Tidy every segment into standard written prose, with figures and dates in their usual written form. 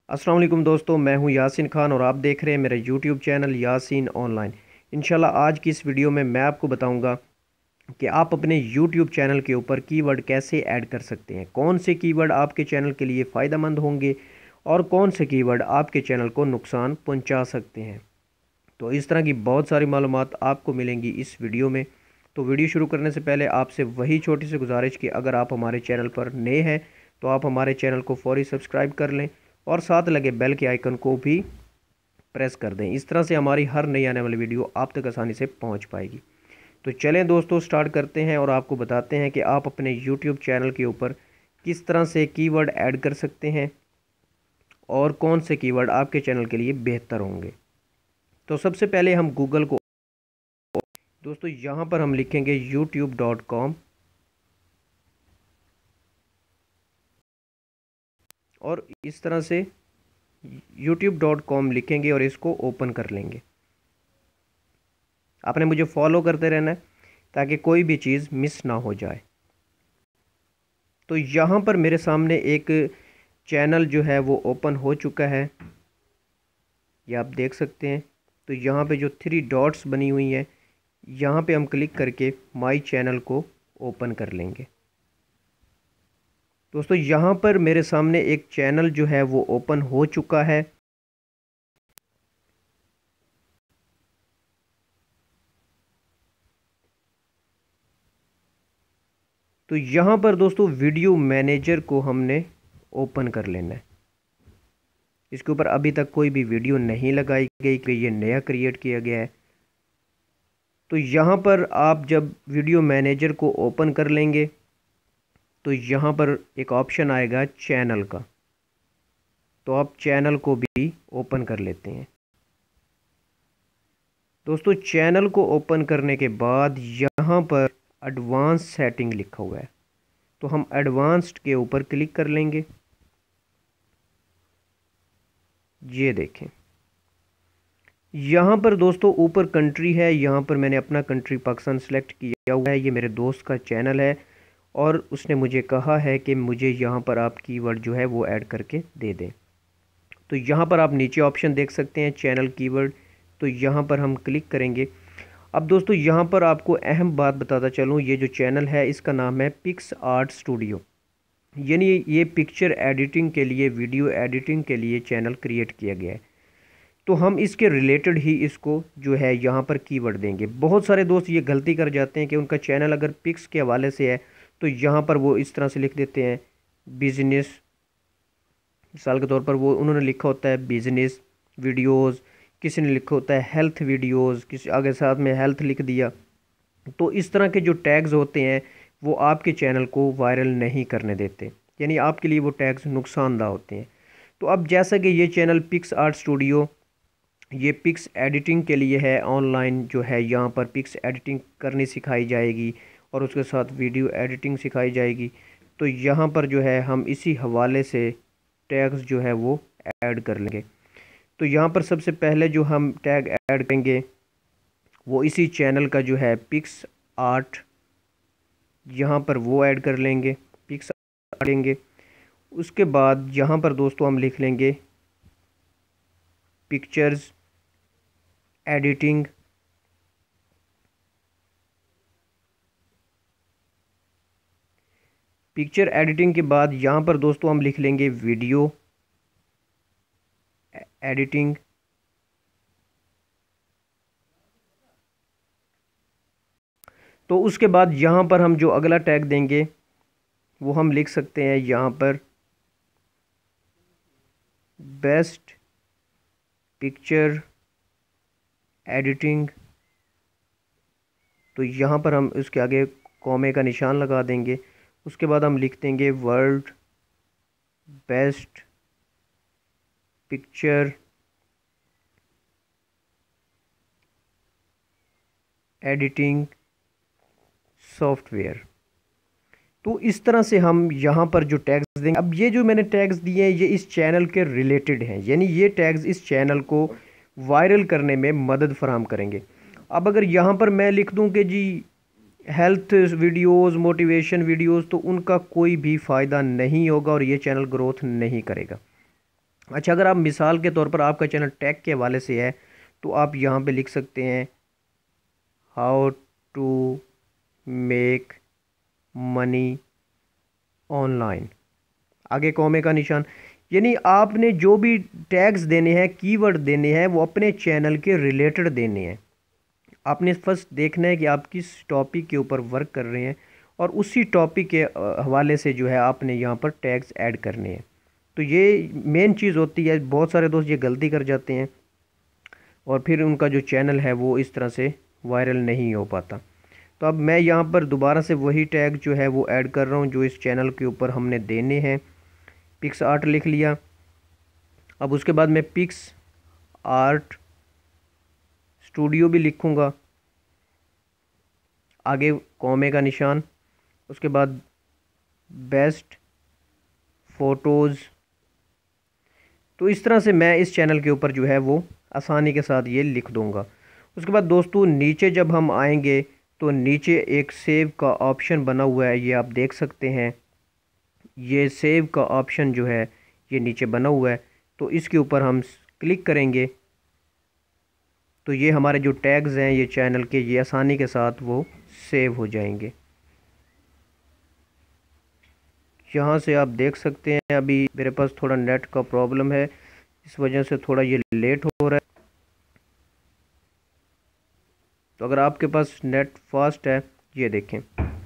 अस्सलाम वालेकुम दोस्तों, मैं हूं यासीन खान और आप देख रहे हैं मेरा यूट्यूब चैनल यासीन ऑनलाइन। इंशाल्लाह आज की इस वीडियो में मैं आपको बताऊंगा कि आप अपने यूट्यूब चैनल के ऊपर कीवर्ड कैसे ऐड कर सकते हैं, कौन से कीवर्ड आपके चैनल के लिए फ़ायदेमंद होंगे और कौन से कीवर्ड आपके चैनल को नुकसान पहुंचा सकते हैं। तो इस तरह की बहुत सारी मालूमात आपको मिलेंगी इस वीडियो में। तो वीडियो शुरू करने से पहले आपसे वही छोटी सी गुजारिश कि अगर आप हमारे चैनल पर नए हैं तो आप हमारे चैनल को फौरी सब्सक्राइब कर लें और साथ लगे बेल के आइकन को भी प्रेस कर दें। इस तरह से हमारी हर नई आने वाली वीडियो आप तक आसानी से पहुंच पाएगी। तो चलें दोस्तों, स्टार्ट करते हैं और आपको बताते हैं कि आप अपने यूट्यूब चैनल के ऊपर किस तरह से कीवर्ड ऐड कर सकते हैं और कौन से कीवर्ड आपके चैनल के लिए बेहतर होंगे। तो सबसे पहले हम गूगल को दोस्तों यहाँ पर हम लिखेंगे youtube.com और इस तरह से youtube.com लिखेंगे और इसको ओपन कर लेंगे। आपने मुझे फॉलो करते रहना है ताकि कोई भी चीज़ मिस ना हो जाए। तो यहाँ पर मेरे सामने एक चैनल जो है वो ओपन हो चुका है, ये आप देख सकते हैं। तो यहाँ पे जो 3 डॉट्स बनी हुई हैं, यहाँ पे हम क्लिक करके माई चैनल को ओपन कर लेंगे। दोस्तों यहाँ पर मेरे सामने एक चैनल जो है वो ओपन हो चुका है। तो यहाँ पर दोस्तों वीडियो मैनेजर को हमने ओपन कर लेना है। इसके ऊपर अभी तक कोई भी वीडियो नहीं लगाई गई कि ये नया क्रिएट किया गया है। तो यहाँ पर आप जब वीडियो मैनेजर को ओपन कर लेंगे तो यहाँ पर एक ऑप्शन आएगा चैनल का, तो आप चैनल को भी ओपन कर लेते हैं। दोस्तों चैनल को ओपन करने के बाद यहाँ पर एडवांस सेटिंग लिखा हुआ है, तो हम एडवांस्ड के ऊपर क्लिक कर लेंगे। ये देखें यहाँ पर दोस्तों ऊपर कंट्री है, यहाँ पर मैंने अपना कंट्री पाकिस्तान सेलेक्ट किया हुआ है। ये मेरे दोस्त का चैनल है और उसने मुझे कहा है कि मुझे यहाँ पर आप कीवर्ड जो है वो ऐड करके दे दें। तो यहाँ पर आप नीचे ऑप्शन देख सकते हैं चैनल कीवर्ड, तो यहाँ पर हम क्लिक करेंगे। अब दोस्तों यहाँ पर आपको अहम बात बताता चलूँ, ये जो चैनल है इसका नाम है पिक्स आर्ट स्टूडियो, यानी ये पिक्चर एडिटिंग के लिए, वीडियो एडिटिंग के लिए चैनल क्रिएट किया गया है। तो हम इसके रिलेटेड ही इसको जो है यहाँ पर कीवर्ड देंगे। बहुत सारे दोस्त ये गलती कर जाते हैं कि उनका चैनल अगर पिक्स के हवाले से है तो यहाँ पर वो इस तरह से लिख देते हैं बिजनेस, मिसाल के तौर पर वो उन्होंने लिखा होता है बिजनेस वीडियोस, किसी ने लिखा होता है हेल्थ वीडियोस, किसी आगे साथ में हेल्थ लिख दिया। तो इस तरह के जो टैग्स होते हैं वो आपके चैनल को वायरल नहीं करने देते, यानी आपके लिए वो टैग्स नुकसानदा होते हैं। तो अब जैसा कि ये चैनल पिक्स आर्ट स्टूडियो ये पिक्स एडिटिंग के लिए है, ऑनलाइन जो है यहाँ पर पिक्स एडिटिंग करनी सिखाई जाएगी और उसके साथ वीडियो एडिटिंग सिखाई जाएगी। तो यहाँ पर जो है हम इसी हवाले से टैग्स जो है वो ऐड कर लेंगे। तो यहाँ पर सबसे पहले जो हम टैग ऐड करेंगे वो इसी चैनल का जो है पिक्स आर्ट, यहाँ पर वो ऐड कर लेंगे, पिक्स आर्ट लेंगे। उसके बाद यहाँ पर दोस्तों हम लिख लेंगे पिक्चर्स एडिटिंग। पिक्चर एडिटिंग के बाद यहाँ पर दोस्तों हम लिख लेंगे वीडियो एडिटिंग। तो उसके बाद यहाँ पर हम जो अगला टैग देंगे वो हम लिख सकते हैं यहाँ पर बेस्ट पिक्चर एडिटिंग। तो यहाँ पर हम उसके आगे कॉमे का निशान लगा देंगे। उसके बाद हम लिख देंगे world best picture editing software. तो इस तरह से हम यहाँ पर जो टैग्स देंगे, अब ये जो मैंने टैग्स दिए हैं ये इस चैनल के रिलेटेड हैं, यानी ये टैग्स इस चैनल को वायरल करने में मदद फराहम करेंगे। अब अगर यहाँ पर मैं लिख दूँ कि जी हेल्थ वीडियोस, मोटिवेशन वीडियोस, तो उनका कोई भी फ़ायदा नहीं होगा और ये चैनल ग्रोथ नहीं करेगा। अच्छा, अगर आप मिसाल के तौर पर आपका चैनल टैग के हवाले से है तो आप यहाँ पे लिख सकते हैं how to make money online, आगे कॉमे का निशान। यानी आपने जो भी टैग्स देने हैं, कीवर्ड देने हैं, वो अपने चैनल के रिलेटेड देने हैं। आपने फर्स्ट देखना है कि आप किस टॉपिक के ऊपर वर्क कर रहे हैं और उसी टॉपिक के हवाले से जो है आपने यहाँ पर टैग्स ऐड करने हैं। तो ये मेन चीज़ होती है। बहुत सारे दोस्त ये गलती कर जाते हैं और फिर उनका जो चैनल है वो इस तरह से वायरल नहीं हो पाता। तो अब मैं यहाँ पर दोबारा से वही टैग जो है वो ऐड कर रहा हूँ जो इस चैनल के ऊपर हमने देने हैं। पिक्स आर्ट लिख लिया। अब उसके बाद मैं पिक्स आर्ट स्टूडियो भी लिखूँगा, आगे कॉमे का निशान, उसके बाद बेस्ट फ़ोटोज़। तो इस तरह से मैं इस चैनल के ऊपर जो है वो आसानी के साथ ये लिख दूँगा। उसके बाद दोस्तों नीचे जब हम आएंगे तो नीचे एक सेव का ऑप्शन बना हुआ है, ये आप देख सकते हैं। ये सेव का ऑप्शन जो है ये नीचे बना हुआ है, तो इसके ऊपर हम क्लिक करेंगे तो ये हमारे जो टैग्स हैं ये चैनल के, ये आसानी के साथ वो सेव हो जाएंगे। यहाँ से आप देख सकते हैं अभी मेरे पास थोड़ा नेट का प्रॉब्लम है, इस वजह से थोड़ा ये लेट हो रहा है। तो अगर आपके पास नेट फास्ट है, ये देखें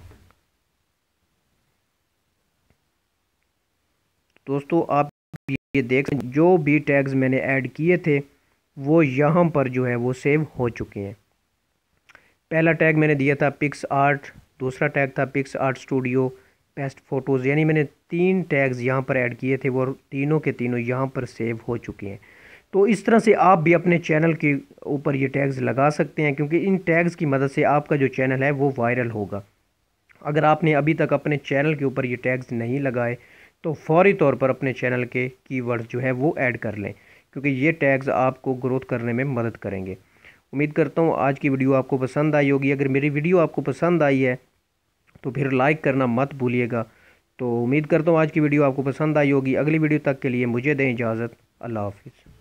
दोस्तों, आप ये देख जो भी टैग्स मैंने ऐड किए थे वो यहाँ पर जो है वो सेव हो चुके हैं। पहला टैग मैंने दिया था पिक्स आर्ट, दूसरा टैग था PicsArt studio, best photos. यानी मैंने 3 टैग्स यहाँ पर ऐड किए थे, वो तीनों के तीनों यहाँ पर सेव हो चुके हैं। तो इस तरह से आप भी अपने चैनल के ऊपर ये टैग्स लगा सकते हैं, क्योंकि इन टैग्स की मदद से आपका जो चैनल है वो वायरल होगा। अगर आपने अभी तक अपने चैनल के ऊपर ये टैग्स नहीं लगाए तो फौरी तौर पर अपने चैनल के कीवर्ड जो है वो ऐड कर लें, क्योंकि ये टैग्स आपको ग्रोथ करने में मदद करेंगे। उम्मीद करता हूँ आज की वीडियो आपको पसंद आई होगी। अगर मेरी वीडियो आपको पसंद आई है तो फिर लाइक करना मत भूलिएगा। तो उम्मीद करता हूँ आज की वीडियो आपको पसंद आई होगी। अगली वीडियो तक के लिए मुझे दें इजाज़त। अल्लाह हाफिज़।